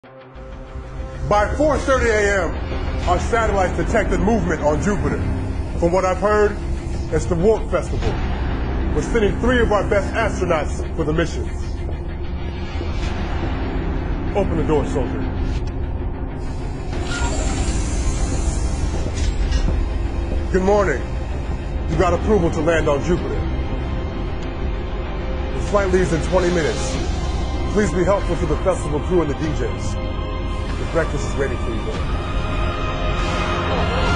By 4:30 a.m., our satellites detected movement on Jupiter. From what I've heard, it's the Warp Festival. We're sending 3 of our best astronauts for the mission. Open the door, soldier. Good morning. You got approval to land on Jupiter. The flight leaves in 20 minutes. Please be helpful to the festival crew and the DJs. The breakfast is ready for you, boy.